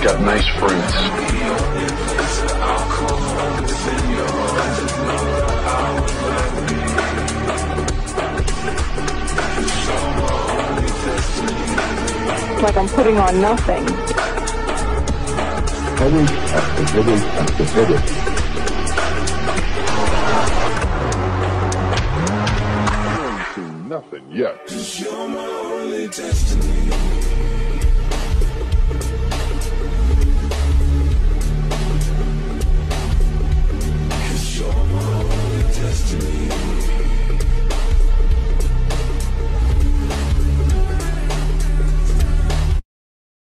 got nice fruits. It's like I'm putting on nothing. Headache after headache after headache. I haven't seen nothing yet. 'Cause you're my only destiny.